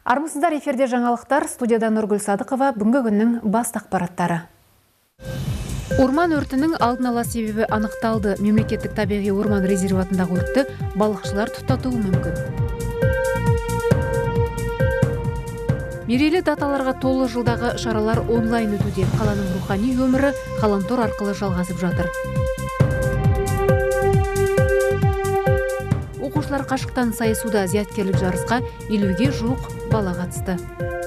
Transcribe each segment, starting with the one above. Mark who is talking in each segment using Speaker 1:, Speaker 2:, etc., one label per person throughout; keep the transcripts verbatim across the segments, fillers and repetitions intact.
Speaker 1: Армысыздар, эфирде жаңалықтар, студияда Нұргүл Садықова, бүгінгі күннің басты ақпараттары. Орман өртінің алдын ала себебі анықталды. Мемлекеттік табиғи орман резерватындағы өртті балықшылар тұтатуы мүмкін. Мерейлі даталарға толы жылдағы шаралар онлайн өтуде. Қаланың рухани өмірі ғаламтор арқылы жалғасып жатыр. Оқушылар қашықтан сайысуда. Зияткерлік жарысқа елуге жуық бала қатысты.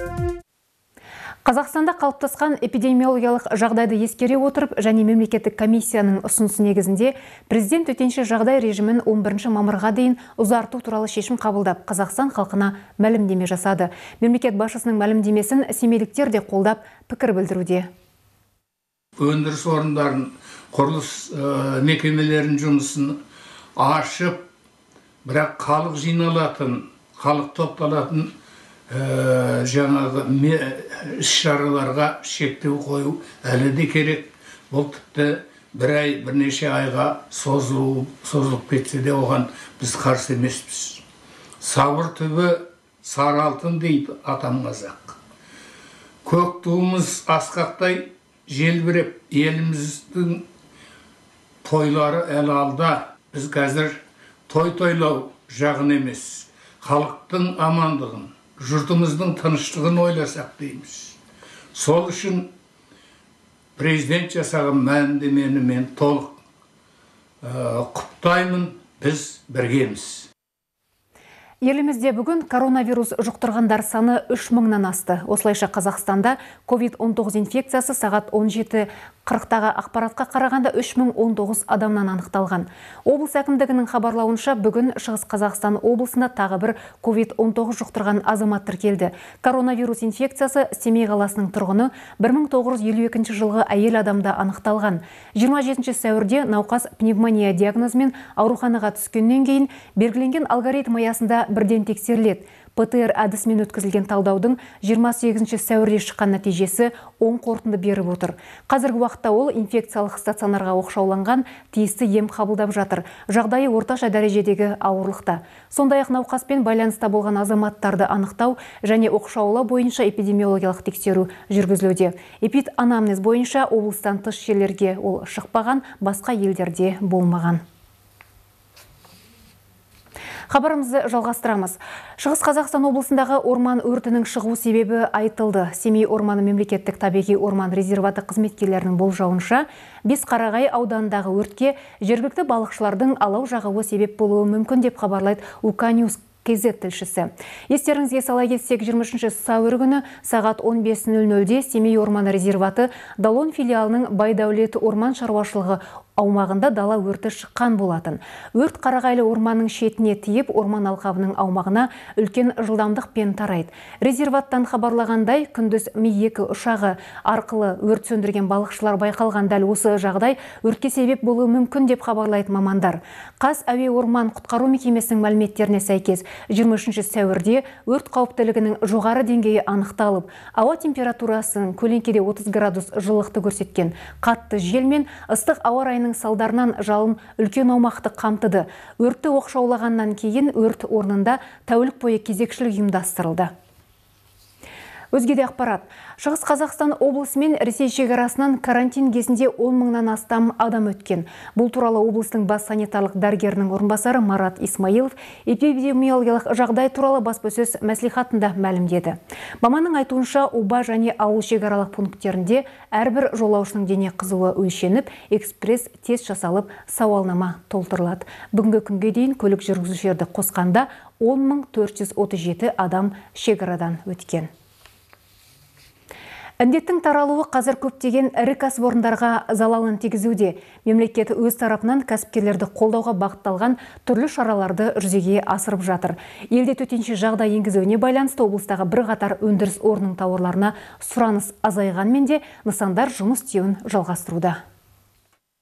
Speaker 1: Қазақстанда қалыптасқан эпидемиологиялық жағдайды ескере отырып және мемлекеттік комиссияның ұсынысы негізінде президент төтенше жағдай режимін он бірінші мамырға дейін ұзарту туралы шешім қабылдап, Қазақстан халқына мәлімдеме жасады. Мемлекет басшысының мәлімдемесін семейліктер де қолдап пікір білдіруде.
Speaker 2: Өндіріс орындарын, құрылыс мекемелерінің жұмысын ашып, бірақ халық жиналатын, халық топталатын жаңағы іс-шараларға шектеу қою әлі де керек. Бұл тіпті бір ай, бірнеше айға созылып кетсе де оған біз қарсы емеспіз. Сабыр түбі сары алтын дейді атам қазақ. Көк туымыз асқақтай желбіреп, еліміздің тойлары әлі алда. Біз қазір той тойлау жағын емес, халықтың амандығын, жұртымыздың тыныштығын ойласақ дейміз. Сол үшін президент жасаған мәлімдемені мен толық құптаймын, біз біргеміз.
Speaker 1: Елімізде бүгін коронавирус жұқтырғандар саны үш мыңнан асты. Осылайша Қазақстанда ковид он тоғыз инфекциясы сағат он жеті қырықтағы ақпаратқа қарағанда үш мың он тоғыз адамнан анықталған. Облыс әкімдігінің хабарлауынша бүгін Шығыс Қазақстан облысында тағы бір ковид он тоғыз жұқтырған азамат тіркелді. Коронавирус инфекциясы Семей қаласының тұрғыны бір мың тоғыз жүз елу екінші жылғы әйел адамда анықталған. жиырма жетінші сәуірде науқас пневмония диагнозымен ауруханаға түскеннен кейін белгіленген алгоритм аясында бірден тексеріледі. ПТР әдісімен өткізілген талдаудың жиырма сегізінші сәуірде шыққан нәтижесі оң қорытынды беріп отыр. Қазіргі уақытта ол инфекциялық стационарға оқшауланған, тиісті ем қабылдап жатыр. Жағдайы орташа дәрежедегі ауырлықта. Сондай-ақ науқаспен байланыста болған азаматтарды анықтау және оқшаулау бойынша эпидемиологиялық тексеру жүргізілуде. Эпид-анамнез бойынша облыстан тыс жерлерге ол шықпаған, басқа елдерде болмаған. Хабарымызды жалғастырамыз. Шығыс Қазақстан облысындағы орман өртінің шығу себебі айтылды. Семей орманы мемлекеттік табиғи орман резерваты қызметкерлерінің болжауынша, Бесқарағай ауданындағы өртке жергілікті балықшылардың алау жағуы себеп болуы мүмкін деп хабарлайды Уканьюз кз тілшісі. Естеріңізге сала кетсек, жиырма үшінші сәуір күні сағат он бес нөл нөлде Семей орманы резерваты Далон филиалының Байдәулет орман шаруашылығы аумағында дала өрті шыққан болатын. Өрт Қарағайлы орманның шетіне тиіп, орман алқабының аумағына үлкен жылдамдықпен тарайды. Резерваттан хабарлағандай, күндіз Ми екі ұшағы арқылы өрт сөндірген балықшылар байқалған. Дәл осы жағдай өртке себеп болуы мүмкін деп хабарлайды мамандар. Қаз әуе орман құтқару мекемесінің мәліметтеріне сәйкес, жиырма үшінші сәуірде өрт қауіптілігінің жоғары деңгейі анықталып, ауа температурасының көлеңкеде отыз градус жылықты көрсеткен. Қатты жел мен ыстық ауа райының салдарынан жалын үлкен аумақты қамтыды. Өртті оқшаулағаннан кейін өрт орнында тәулік бойы кезекшілік ұйымдастырылды. Өзгеде ақпарат. Шығыс Қазақстан облысы мен Ресей шекарасынан карантин кезінде он мыңнан астам адам өткен. Бұл туралы облыстың бас санитарлық дәрігерінің орынбасары Марат Исмаилов эпидемиологиялық жағдай туралы баспасөз мәслихатында мәлімдеді. Маманның айтуынша, оба және ауыл шекаралық пункттерінде әрбір жолаушының дене қызуы өлшеніп, экспресс тест жасалып, сауалнама толтырылады. Бүгінгі күнге дейін көлік жүргізушілерді қосқанда он мың төрт жүз отыз жеті адам шекарадан өткен. Індеттің таралуы қазір көптеген ірі кәсіпорындарға залалын тигізуде. Мемлекет өз тарапынан кәсіпкерлерді қолдауға бағытталған түрлі шараларды жүзеге асырып жатыр. Елде төтенше жағдай енгізуіне байланысты облыстағы бірқатар өндіріс орнының тауарларына сұраныс азайғанмен де нысандар жұмыс істеуін жалғастыруда.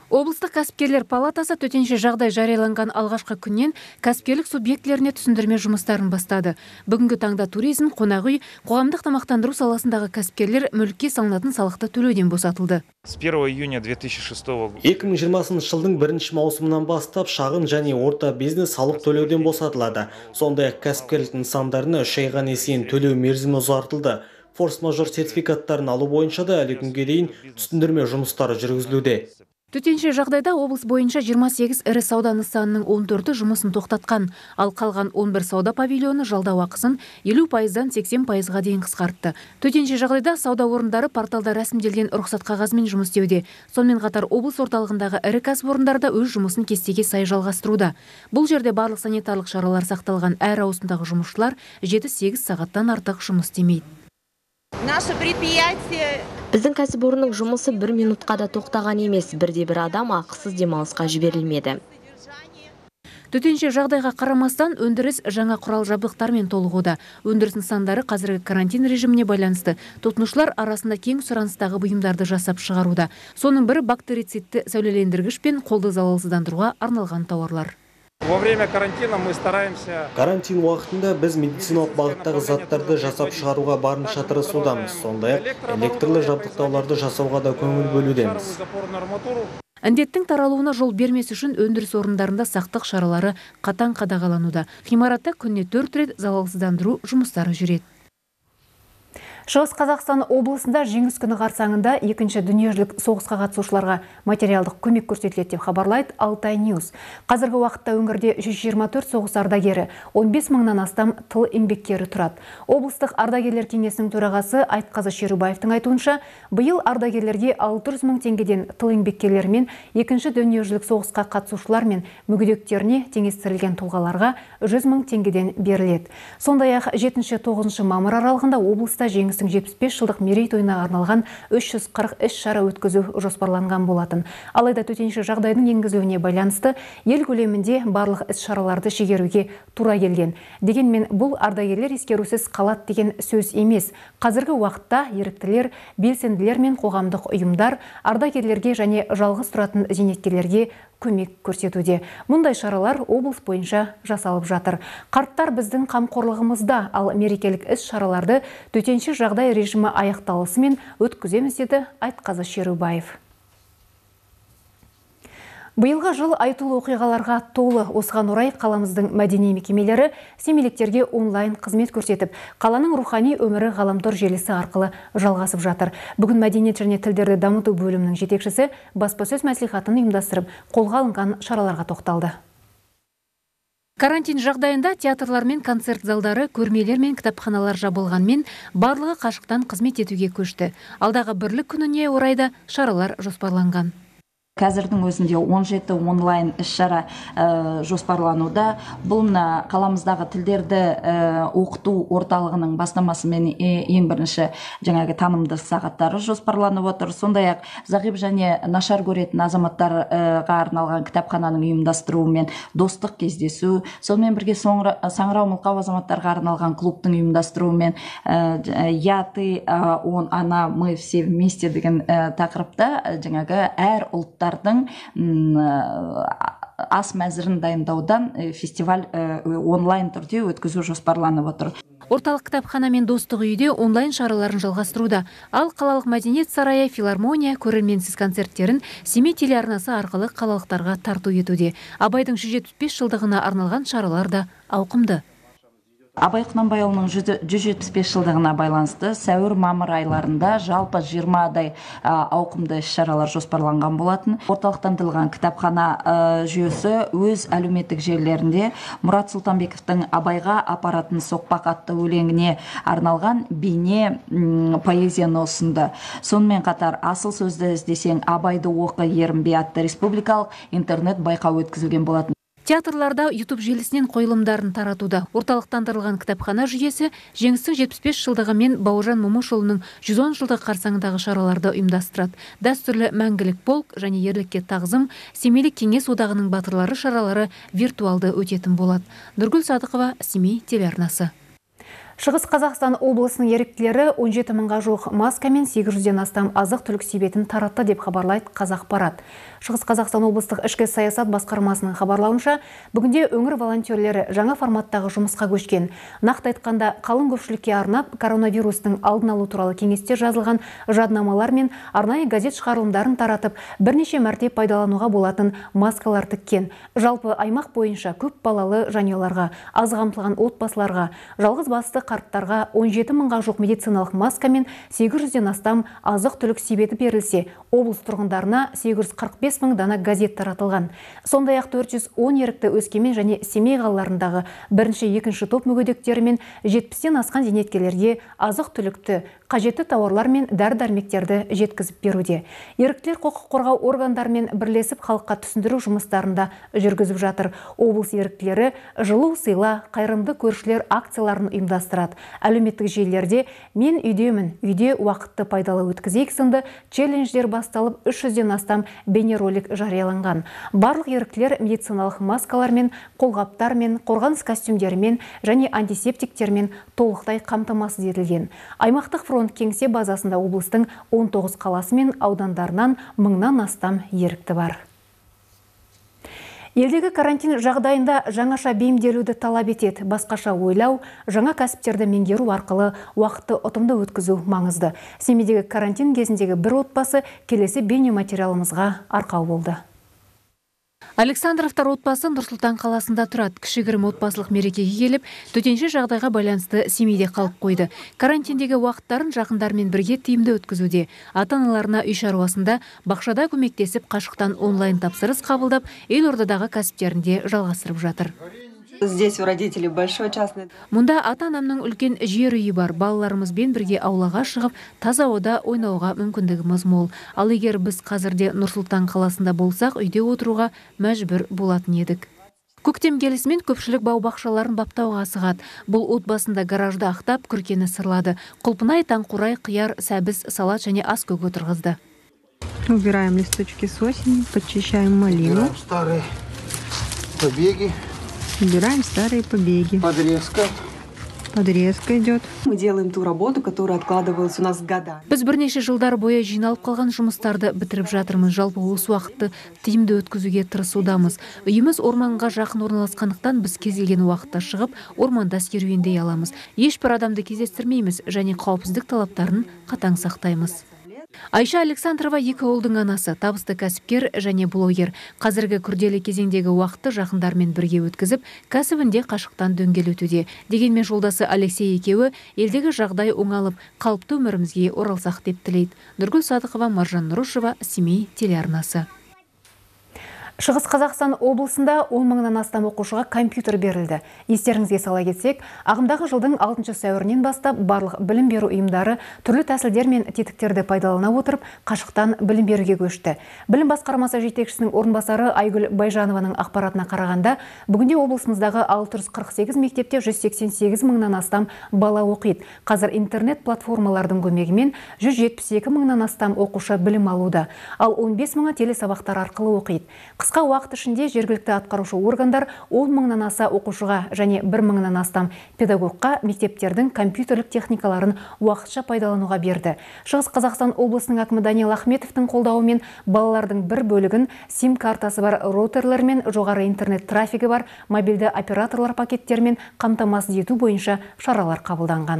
Speaker 1: Облыстық кәсіпкерлер палатасы төтенше жағдай жарияланған алғашқы күннен кәсіпкерлік субъектілеріне түсіндірме жұмыстарын бастады. Бүгінгі таңда туризм, қонақ үй, қоғамдық тамақтандыру саласындағы кәсіпкерлер мүлікке салынатын салықты төлеуден босатылды.
Speaker 3: С первого июня две тысячи шестого года
Speaker 4: екі мың жиырмасыншы жылдың бірінші маусымынан бастап шағын және орта бизнес салық төлеуден босатылады. Сондай-ақ кәсіпкерлік нысандарына үш айға несиені төлеу мерзімі ұзартылды. Форс-мажор сертификаттарын алу бойынша да әлі күнге дейін түсіндірме жұмыстары жүргізілуде.
Speaker 1: Төтенше жағдайда облыс бойынша жиырма сегіз ірі сауда нысанының он төрті жұмысын тоқтатқан, ал қалған он бір сауда павильоны жалдау ақысын елу пайыздан сексен пайызға дейін қысқартты. Төтенше жағдайда сауда орындары порталда рәсімделген рұқсат қағазымен жұмыс істеуде. Сонымен қатар облыс орталығындағы ірі кәсіпорындарда өз жұмысын кестеге сай жалғастыруда. Бұл жерде барлық санитарлық шаралар сақталған, әр ауысымдағы жұмысшылар жеті сегіз сағаттан артық жұмыс істемейді.
Speaker 5: Наше предприятие
Speaker 6: Біздің кәсіпорынның жұмысы бір минутқа да тоқтаған емес, бірде бір адам ақысыз демалысқа жіберілмеді.
Speaker 1: Төтенше жағдайға қарамастан өндіріс жаңа құрал жабдықтармен толығуда. Өндіріс нысандары қазіргі карантин режиміне байланысты тұтынушылар арасында кең сұраныстағы бұйымдарды жасап шығаруда. Соның бірі бактерицидті сәулелендіргіш пен қолды залалсыздандыруға арналған тауарлар.
Speaker 3: Во время карантина мы стараемся...
Speaker 4: Карантин уақытында біз медициналық бағыттағы заттарды жасап шығаруға барынша тырысудамыз. Сондай-ақ электрлі жабдықтауларды жасауға да көңіл бөлудеміз.
Speaker 1: Індеттің таралуына жол бермес үшін өндіріс орындарында сақтық шаралары қатаң қадағалануда. Ғимаратта күніне төрт рет залалсыздандыру жұмыстары жүреді. Шығыс Қазақстан облысында жеңіс күні қарсаңында екінші дүниежүзілік соғысқа қатысушыларға материалдық көмек көрсетіледі деп хабарлайды Алтай Ньюс. Қазіргі уақытта өңірде жүз жиырма төрт соғыс ардагері, он бес мыңнан астам тыл еңбеккері тұрады. Облыстық ардагерлер кеңесінің төрағасы Айтқазы Шерубаевтың айтуынша, биыл ардагерлерге алты жүз мың теңгеден тыл еңбеккерлері мен екінші дүниежүзілік соғысқа қатысушылар мен мүгедектеріне теңестірілген тұлғаларға жүз мың теңгеден беріледі. Сондай-ақ жетінші тоғызыншы мамыр аралығында облыста жеңіс жетпіс бес жылдық мерейтойына арналған үш жүз қырық іс-шара өткізу жоспарланған болатын. Алайда төтенше жағдайдың енгізілуіне байланысты ел көлемінде барлық іс-шараларды шегеруге тура келген. Дегенмен бұл ардагерлер ескерусіз қалады деген сөз емес. Қазіргі уақытта еріктілер, белсенділер мен қоғамдық ұйымдар ардагерлерге және жалғыз тұратын зейнеткерлерге көмек көрсетуде. Мұндай шаралар облыс бойынша жасалып жатыр. Қарттар біздің қамқорлығымызда, ал мерекелік іс-шараларды төтенше жағдай режимі аяқталысымен өткіземіз деді Айтқазы Шерубаев. Биылғы жыл айтулы оқиғаларға толы. Осыған орай қаламыздың мәдени мекемелері семейліктерге онлайн қызмет көрсетіп, қаланың рухани өмірі ғаламтор желісі арқылы жалғасып жатыр. Бүгін мәдениет және тілдерді дамыту бөлімінің жетекшісі баспасөз мәслихатын ұйымдастырып, қолға алынған шараларға тоқталды. Карантин жағдайында театрлар мен концерт залдары, көрмелер мен кітапханалар жабылғанмен барлығы қашықтан қызмет етуге көшті. Алдағы бірлік күніне орайда шаралар жоспарланған.
Speaker 7: Қазірдің өзінде он жеті онлайн іс-шара ә, жоспарлануда. Бұл мына қаламыздағы тілдерді ә, оқыту орталығының бастамасымен ең бірінші жаңағы танымды сағаттары жоспарланып отыр. Сондай-ақ зағип және нашар көретін азаматтарға арналған кітапхананың ұйымдастыруымен достық кездесу, сонымен бірге саңырау мылқау азаматтарға арналған клубтың ұйымдастыруымен ә, я, ты, он, она, мы все вместе деген ә, тақырыпта жаңағы әр ұлттар ас мәзірін дайындаудан фестиваль онлайн түрде өткізу жоспарланып отыр.
Speaker 1: Орталық кітапхана мен достық үйде онлайн шараларын жалғастыруда. Ал қалалық мәдениет сарайы, филармония, көрерменсіз концерттерін Семей телеарнасы арқылы қалалықтарға тарту етуде. Абайдың жүз жетпіс бес жылдығына арналған шаралар да ауқымды.
Speaker 7: Абай Құнанбайұлының жүз жетпіс бес жылдығына байланысты сәуір-мамыр айларында жалпы жиырмадай ауқымды іс-шаралар жоспарланған болатын. Орталықтандырылған кітапхана жүйесі өз әлеуметтік желілерінде Мұрат Сұлтанбековтың Абайға апаратын соқпақ атты өлеңіне арналған бейне поэзияны ұсынды. Сонымен қатар асыл сөзді іздесең Абайды оқы ерінбе атты республикалық интернет байқау өткізілген болатын.
Speaker 1: Театрларда YouTube желісінен қойылымдарын таратуда. Орталықтандырылған кітапхана жүйесі жеңістің жетпіс бес жылдығы мен Бауыржан Момышұлының жүз он жылдық қарсаңындағы шараларды ұйымдастырады. Дәстүрлі мәңгілік полк және ерлікке тағзым, Семейлік кеңес одағының батырлары шаралары виртуалды өтетін болады. Нұргүл Садықова, Семей телеарнасы. Шығыс Қазақстан облысының еріктілері он жеті мыңға жуық маска мен сегіз жүзден астам азық түлік себетін таратты деп хабарлайды Қазақпарат. Шығыс Қазақстан облыстық ішкі саясат басқармасының хабарлауынша, бүгінде өңір волонтерлері жаңа форматтағы жұмысқа көшкен. Нақты айтқанда, қалың көпшілікке арнап коронавирустың алдын алу туралы кеңесте жазылған жаднамалар мен арнайы газет шығарылымдарын таратып, бірнеше мәрте пайдалануға болатын маскалар тіккен. Жалпы аймақ бойынша көп балалы жанұяларға, аз қамтылған отбасыларға, жалғыз басты қарттарға он жеті мыңға жуық медициналық маска мен сегіз жүзден астам азық түлік себеті берілсе, облыс тұрғындарына сегіз жүз қырық бес мың дана газет таратылған. Сондай-ақ төрт жүз он ерікті Өскемен және Семей қалаларындағы бірінші, екінші топ мүгедектері мен жетпістен асқан зейнеткерлерге азық түлікті, қажетті тауарлар мен дәрі-дәрмектерді жеткізіп беруде. Еріктілер құқық қорғау органдарымен бірлесіп халыққа түсіндіру жұмыстарында жүргізіп жатыр. Облыс еріктілері жылу сыйла, қайырымды көршілер акцияларын ұйымдастырады. Әлеуметтік желілерде «Мен үйдемін, үйде уақытты пайдалы өткізейік» сынды челлендждер басталып, үш жүзден астам бейнеролик жарияланған. Барлық еріктілер медициналық маскалармен, қолғаптармен, қорғаныс костюмдерімен және антисептиктермен толықтай қамтамасыз етілген. Аймақтық фронт кеңсе базасында облыстың он тоғыз қаласы мен аудандарынан мыңнан астам ерікті бар. Елдегі карантин жағдайында жаңаша бейімделуді талап етеді. Басқаша ойлау, жаңа кәсіптерді меңгеру арқылы уақытты ұтымды өткізу маңызды. Семейдегі карантин кезіндегі бір отбасы келесі бейнематериалымызға арқау болды. Александровтар отбасы Нұр-Сұлтан қаласында тұрады. Кішігірім отбасылық мерекеге келіп, төтенше жағдайға байланысты Семейде қалып қойды. Карантиндегі уақыттарын жақындармен бірге тиімді өткізуде. Ата-аналарына үй шаруасында, бақшада көмектесіп, қашықтан онлайн тапсырыс қабылдап, елордадағы кәсіптерінде жалғастырып жатыр.
Speaker 8: Здесь у родителей большой частный.
Speaker 1: Мұнда ата-анамның үлкен жер үйі бар. Балаларымызбен бірге аулаға шығып, таза ауада ойнауға мүмкіндігіміз мол. Ал егер біз қазірде Нұр-Сұлтан қаласында болсақ, үйде отыруға мәжбүр болатын едік. Көктем келісімен көпшілік бау-бақшаларын баптауға асығады. Бұл отбасында гаражды ақтап, күркені сырлады. Құлпынай, таңқурай, қияр, сәбіз, салат және ас көк отырғызды.
Speaker 9: Убираем листочки с осени, подчищаем малину.
Speaker 10: Старые побеги.
Speaker 9: Убираем старые побеги.
Speaker 10: Подрезка.
Speaker 9: Подрезка идет.
Speaker 8: Мы делаем ту работу, которая откладывалась у нас года.
Speaker 1: Біз бірнеше жылдар бойы жиналып қалған жұмыстарды бітіріп жатырмыз. Жалпы осы уақытты тиімді өткізуге тырысудамыз. Үйіміз орманға жақын орналасқандықтан біз кез келген уақытта шығып, орманда серуендей аламыз. Ешбір адамды кездестірмейміз және қауіпсіздік талаптарын қатаң сақтаймыз. Айша Александрова екі ұлдың анасы, табысты кәсіпкер және блогер. Қазіргі күрделі кезеңдегі уақытты жақындармен бірге өткізіп, кәсібінде қашықтан дөңгелетуде. Дегенмен жолдасы Алексей екеуі елдегі жағдай оңалып, қалыпты өмірімізге оралсақ деп тілейді. Нұргүл Садықова, Маржан Нұрышева, Семей телеарнасы. Шығыс Қазақстан облысында он мыңнан астам оқушыға компьютер берілді. Естеріңізге сала кетсек, ағымдағы жылдың алтыншы сәуірінен бастап барлық білім беру ұйымдары түрлі тәсілдер мен тетіктерді пайдалана отырып, қашықтан білім беруге көшті. Білім басқармасы жетекшісінің орынбасары Айгүл Байжанованың ақпаратына қарағанда, бүгінде облысымыздағы алты жүз қырық сегіз мектепте жүз сексен сегіз мыңнан астам бала оқиды. Қазір интернет платформалардың көмегімен жүз жетпіс екі мыңнан астам оқушы білім алуда, ал он бес мыңы телесабақтар арқылы оқиды. Қысқа уақыт ішінде жергілікті атқарушы органдар он мыңнан аса оқушыға және бір мыңнан астам педагогқа мектептердің компьютерлік техникаларын уақытша пайдалануға берді. Шығыс Қазақстан облысының әкімі Даниал Ахметовтың қолдауымен балалардың бір бөлігін сим картасы бар роутерлер мен жоғары интернет трафигі бар мобильді операторлар пакеттермен қамтамасыз ету бойынша шаралар қабылданған.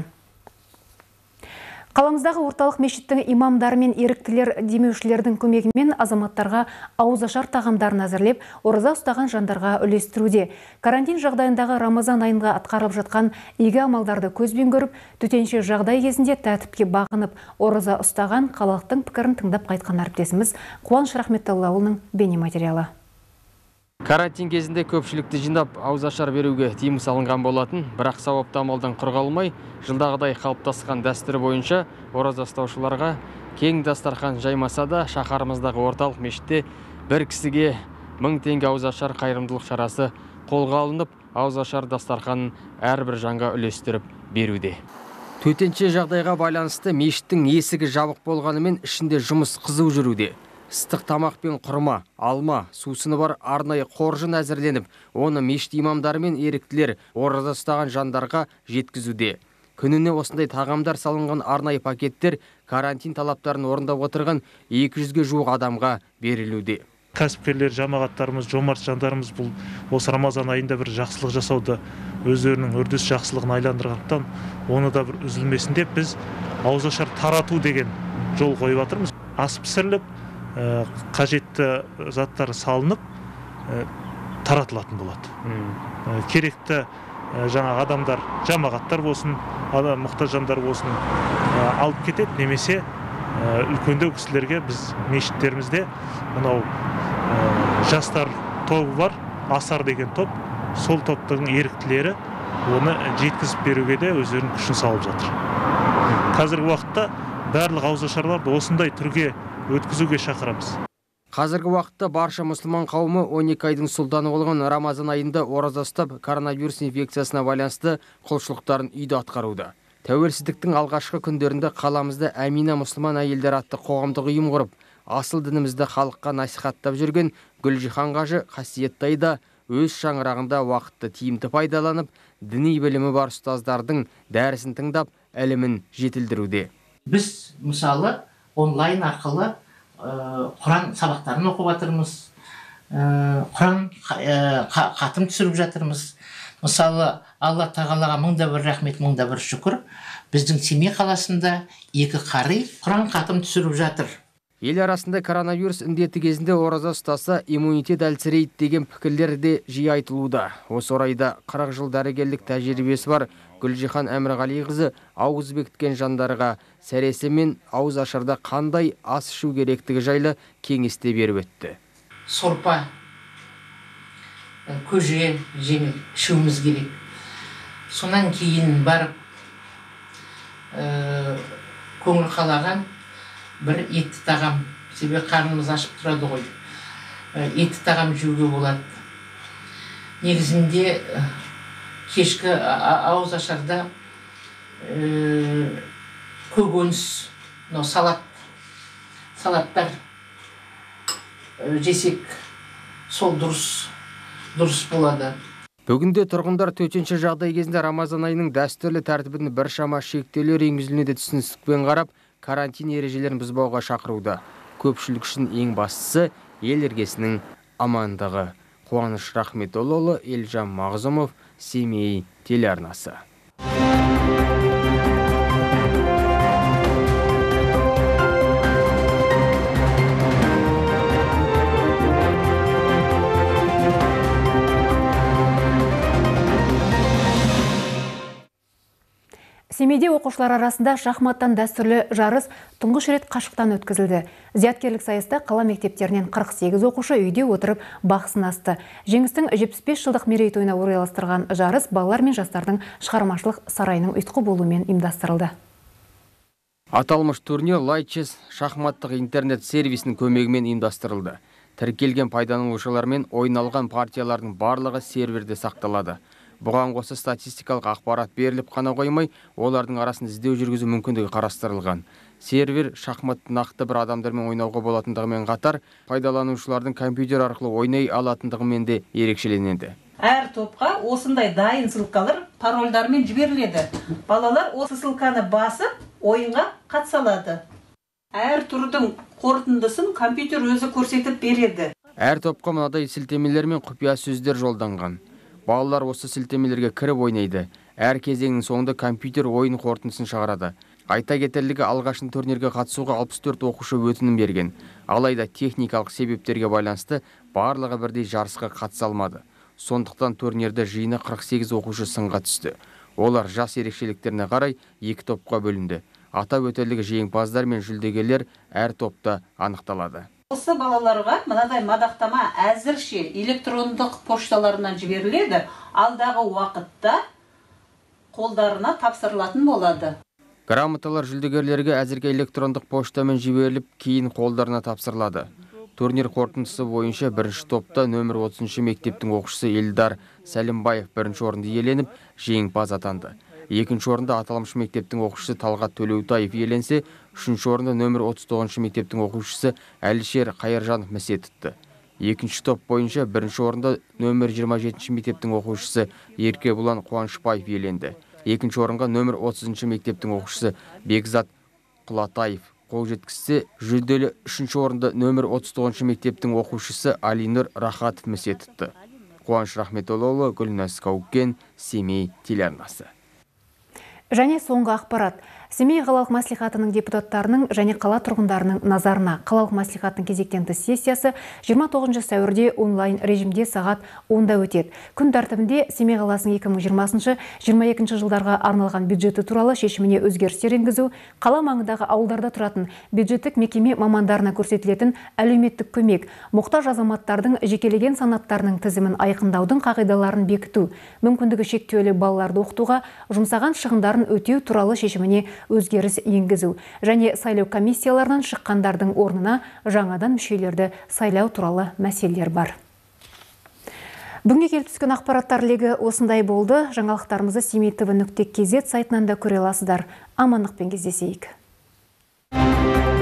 Speaker 1: Қаламыздағы орталық мешіттің имамдары мен еріктілер демеушілердің көмегімен азаматтарға ауызашар тағамдарын әзірлеп, ораза ұстаған жандарға үлестіруде. Карантин жағдайындағы Рамазан айында атқарылып жатқан игі амалдарды көзбен көріп, төтенше жағдай кезінде тәртіпке бағынып, ораза ұстаған халықтың пікірін тыңдап қайтқан әріптесіміз Қуаныш Рахметоллаұлының бейнематериалы.
Speaker 11: Карантин кезінде көпшілікті жинап ауызашар беруге тыйым салынған болатын, бірақ сауапты амалдан құр қалмай, жылдағыдай қалыптасқан дәстүр бойынша ораза ұстаушыларға кең дастархан жаймаса да, шаһарымыздағы орталық мешітте бір кісіге мың теңге ауызашар қайырымдылық шарасы қолға алынып, ауызашар дастарханын әрбір жанға үлестіріп беруде. Төтенше жағдайға байланысты мешіттің есігі жабық болғанымен ішінде жұмыс қызу жүруде. Ыстық тамақ пен құрма, алма, сусыны бар арнайы қоржын әзірленіп, оны мешіт имамдары мен еріктілер ораза ұстаған жандарға жеткізуде. Күніне осындай тағамдар салынған арнайы пакеттер карантин талаптарын орындап отырған екі жүзге жуық адамға берілуде.
Speaker 3: Кәсіпкерлер, жамағаттарымыз, жомарт жандарымыз бұл осы Рамазан айында бір жақсылық жасауды өздерінің үрдіс жақсылығын айландырғандықтан, оны да бір үзілмесін деп біз ауызашар тарату деген жол қойып жатырмыз. Ас пісіріліп, қажетті заттар салынып, таратылатын болады. Керекті жаңа адамдар, жамағаттар болсын, адам мұқтаж жандар болсын, алып кетеді, немесе үлкендеу кісілерге біз мешіттерімізде мынау жастар тобы бар, асар деген топ, сол топтың еріктілері оны жеткізіп беруге де өздерінің күшін салып жатыр. Қазіргі уақытта барлық ауызашарларды осындай түрге өткізуге шақырамыз.
Speaker 11: Қазіргі уақытта барша мұсылман қауымы он екі айдың сұлтаны болған Рамазан айында ораза ұстап, коронавирус инфекциясына байланысты құлшылықтарын үйде атқаруда. Тәуелсіздіктің алғашқы күндерінде қаламызда Әмина мұсылман әйелдер атты қоғамдық ұйым құрып, асыл дінімізді халыққа насихаттап жүрген Гүлжихан қажы қасиетті айда өз шаңырағында уақытты тиімді пайдаланып, діни білімі бар ұстаздардың дәрісін тыңдап, ілімін жетілдіруде.
Speaker 12: Біз мысалы онлайн арқылы Құран сабақтарын оқып жатырмыз, Құран қатым түсіріп жатырмыз. Мысалы, Алла тағалаға мыңда бір рахмет, мыңда бір шүкір. Біздің Семей қаласында екі қари Құран қатым түсіріп жатыр.
Speaker 11: Ел арасында коронавирус індеті кезінде ораза ұстаса иммунитет әлсірейді деген пікірлер де жиі айтылуда. Осы орайда қырық жыл дәрігерлік тәжірибесі бар Гүлжихан Әмірғалиқызы ауыз бекіткен жандарға сәресі мен ауыз ашарда қандай ас ішу керектігі жайлы кеңесте беріп өтті.
Speaker 12: Сорпа, көже, жеңіл ішуіміз керек. Сонан кейін барып көңіл қалаған бір етті тағам, себебі қарнымыз ашып тұрады ғой. Етті тағам жеуге болады. Негізінде кешкі ауыз ашарда көкөніс, салат, салаттар жесек сол дұрыс, дұрыс болады.
Speaker 11: Бүгінде тұрғындар төтенше жағдай кезінде Рамазан айының дәстүрлі тәртібін біршама шектеулер енгізілуіне түсіністікпен қарап, карантин ережелерін бұзбауға шақыруда. Көпшілік үшін ең бастысы ел іргесінің амандығы. Қуаныш Рахметоллы, Елжан Мағзұмов, Семей телеарнасы.
Speaker 1: Семейде оқушылар арасында шахматтан дәстүрлі жарыс тұңғыш рет қашықтан өткізілді. Зияткерлік сайыста қала мектептерінен қырық сегіз оқушы үйде отырып бақ сынасты. Жеңістің жетпіс бес жылдық мерейтойына орайластырған жарыс балалар мен жастардың шығармашылық сарайының ұйытқы болуымен ұйымдастырылды.
Speaker 11: Аталмыш турнир Лайчес шахматтық интернет сервисінің көмегімен ұйымдастырылды. Тіркелген пайдаланушылар мен ойналған партиялардың барлығы серверде сақталады. Бұған қоса статистикалық ақпарат беріліп қана қоймай, олардың арасын іздеу жүргізу мүмкіндігі қарастырылған. Сервер шахмат нақты бір адамдармен ойнауға болатындығымен қатар, пайдаланушылардың компьютер арқылы ойнай алатындығымен де ерекшеленеді.
Speaker 13: Әр топқа осындай дайын ссылкалар парольдармен жіберіледі. Балалар осы ссылканы басып, ойынға қатыса алады. Әр түрдің қорытындысын компьютер өзі көрсетіп береді.
Speaker 11: Әр топқа мынадай сілтемелер мен құпия сөздер жолданған. Балалар осы сілтемелерге кіріп ойнайды. Әр кезеңнің соңында компьютер ойын қорытындысын шығарады. Айта кетерлігі, алғашын турнирге қатысуға алпыс төрт оқушы өтінім берген. Алайда техникалық себептерге байланысты барлығы бірдей жарысқа қатыса алмады. Сондықтан турнирді жиыны қырық сегіз оқушы сынға түсті. Олар жас ерекшеліктеріне қарай екі топқа бөлінді. Атап өтерлігі, жеңімпаздар мен жүлдегерлер әр топта анықталады.
Speaker 13: Осы балаларға мынадай мадақтама әзірше электрондық пошталарынан жіберіледі, алдағы уақытта қолдарына тапсырылатын болады.
Speaker 11: Грамоталар жүлдегерлерге әзірге электрондық поштамен жіберіліп, кейін қолдарына тапсырылады. Турнир қорытындысы бойынша бірінші топта нөмір отызыншы мектептің оқушысы Елдар Сәлімбаев бірінші орынды иеленіп, жеңімпаз атанды. Екінші орында аталмыш мектептің оқушысы Талғат Төлеутаев иеленсе, үшінші орында нөмір отыз тоғызыншы мектептің оқушысы Әлішер Қайыржанов місе тұтты. Екінші топ бойынша бірінші орында нөмір жиырма жетінші мектептің оқушысы Еркебұлан Қуанышбаев иеленді. Екінші орынға нөмір отызыншы мектептің оқушысы Бекзат Құлатаев қол жеткізсе, жүлделі үшінші орынды нөмір отыз тоғызыншы мектептің оқушысы Алинур Рахатов місе тұтты. Қуаныш Рахметоллаұлы, Гүлназ Каукен, Семей телеарнасы.
Speaker 1: Және соңғы ақпарат. Семей қалалық мәслихатының депутаттарының және қала тұрғындарының назарына қалалық мәслихаттың кезектен тыс сессиясы жиырма тоғызыншы сәуірде онлайн режимде сағат онда өтеді. Күн тәртібінде Семей қаласының екі мың жиырмасыншы — жиырма екінші жылдарға арналған бюджеті туралы шешіміне өзгерістер енгізу, қала маңындағы ауылдарда тұратын бюджеттік мекеме мамандарына көрсетілетін әлеуметтік көмек, мұқтаж азаматтардың жекелеген санаттарының тізімін айқындаудың қағидаларын бекіту, мүмкіндігі шектеулі балаларды оқытуға жұмсаған шығындарын өтеу туралы шешіміне өзгеріс енгізу және сайлау комиссияларынан шыққандардың орнына жаңадан мүшелерді сайлау туралы мәселелер бар. Бүгінге келіп түскен ақпараттар легі осындай болды. Жаңалықтарымызды семей тв нүкте кз сайтынан да көре аласыздар. Амандықпен кездесейік.